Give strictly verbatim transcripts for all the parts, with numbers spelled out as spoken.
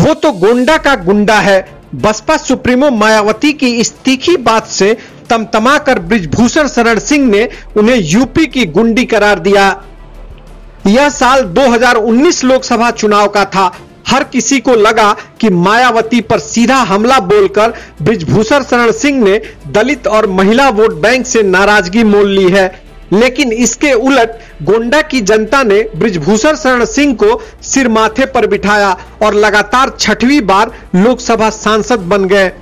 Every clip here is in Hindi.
वो तो गोंडा का गुंडा है। बसपा सुप्रीमो मायावती की इस तीखी बात से तमतमाकर बृजभूषण शरण सिंह ने उन्हें यूपी की गुंडी करार दिया। यह साल दो हज़ार उन्नीस लोकसभा चुनाव का था। हर किसी को लगा कि मायावती पर सीधा हमला बोलकर बृजभूषण शरण सिंह ने दलित और महिला वोट बैंक से नाराजगी मोल ली है, लेकिन इसके उलट गोंडा की जनता ने बृजभूषण शरण सिंह को सिर माथे पर बिठाया और लगातार छठवीं बार लोकसभा सांसद बन गए।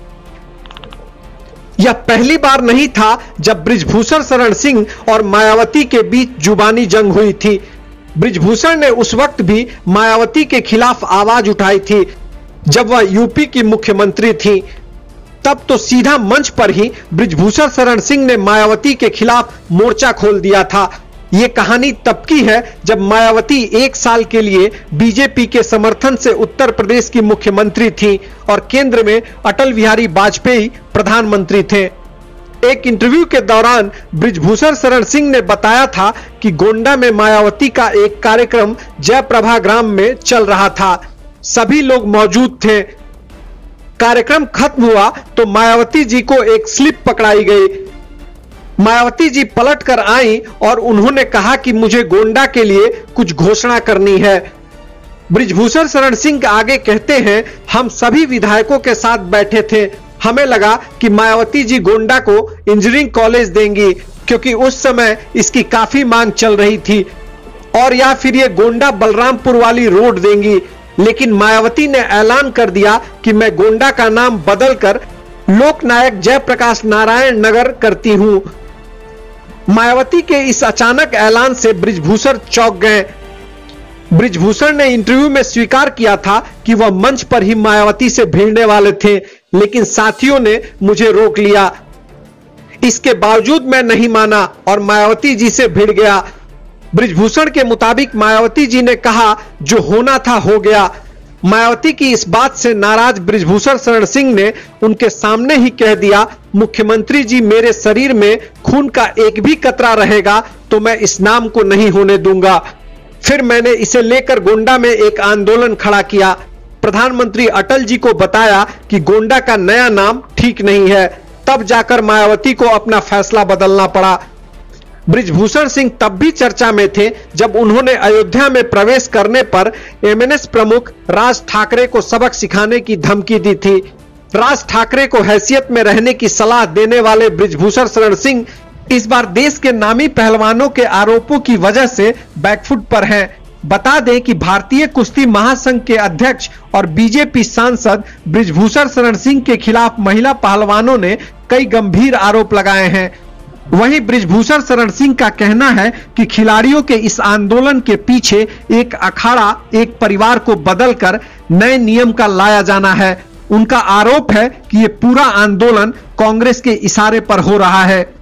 यह पहली बार नहीं था जब बृजभूषण शरण सिंह और मायावती के बीच जुबानी जंग हुई थी। बृजभूषण ने उस वक्त भी मायावती के खिलाफ आवाज उठाई थी जब वह यूपी की मुख्यमंत्री थी। तब तो सीधा मंच पर ही बृजभूषण शरण सिंह ने मायावती के खिलाफ मोर्चा खोल दिया था। यह कहानी तब की है जब मायावती एक साल के लिए बीजेपी के समर्थन से उत्तर प्रदेश की मुख्यमंत्री थी और केंद्र में अटल बिहारी वाजपेयी प्रधानमंत्री थे। एक इंटरव्यू के दौरान बृजभूषण शरण सिंह ने बताया था कि गोंडा में मायावती का एक कार्यक्रम जयप्रभा ग्राम में चल रहा था। सभी लोग मौजूद थे। कार्यक्रम खत्म हुआ तो मायावती जी को एक स्लिप पकड़ाई गई। मायावती जी पलट कर आई और उन्होंने कहा कि मुझे गोंडा के लिए कुछ घोषणा करनी है। बृजभूषण शरण सिंह आगे कहते हैं, हम सभी विधायकों के साथ बैठे थे। हमें लगा कि मायावती जी गोंडा को इंजीनियरिंग कॉलेज देंगी क्योंकि उस समय इसकी काफी मांग चल रही थी, और या फिर ये गोंडा बलरामपुर वाली रोड देंगी। लेकिन मायावती ने ऐलान कर दिया कि मैं गोंडा का नाम बदलकर लोकनायक जयप्रकाश नारायण नगर करती हूं। मायावती के इस अचानक ऐलान से बृजभूषण चौंक गए। बृजभूषण ने इंटरव्यू में स्वीकार किया था कि वह मंच पर ही मायावती से भिड़ने वाले थे, लेकिन साथियों ने मुझे रोक लिया। इसके बावजूद मैं नहीं माना और मायावती जी से भिड़ गया। बृजभूषण के मुताबिक मायावती जी ने कहा, जो होना था हो गया। मायावती की इस बात से नाराज बृजभूषण शरण सिंह ने उनके सामने ही कह दिया, मुख्यमंत्री जी, मेरे शरीर में खून का एक भी कतरा रहेगा तो मैं इस नाम को नहीं होने दूंगा। फिर मैंने इसे लेकर गोंडा में एक आंदोलन खड़ा किया। प्रधानमंत्री अटल जी को बताया कि गोंडा का नया नाम ठीक नहीं है। तब जाकर मायावती को अपना फैसला बदलना पड़ा। बृजभूषण सिंह तब भी चर्चा में थे जब उन्होंने अयोध्या में प्रवेश करने पर एमएनएस प्रमुख राज ठाकरे को सबक सिखाने की धमकी दी थी। राज ठाकरे को हैसियत में रहने की सलाह देने वाले बृजभूषण शरण सिंह इस बार देश के नामी पहलवानों के आरोपों की वजह से बैकफुट पर हैं। बता दें कि भारतीय कुश्ती महासंघ के अध्यक्ष और बीजेपी सांसद बृजभूषण शरण सिंह के खिलाफ महिला पहलवानों ने कई गंभीर आरोप लगाए हैं। वहीं बृजभूषण शरण सिंह का कहना है कि खिलाड़ियों के इस आंदोलन के पीछे एक अखाड़ा, एक परिवार को बदलकर नए नियम का लाया जाना है। उनका आरोप है कि ये पूरा आंदोलन कांग्रेस के इशारे पर हो रहा है।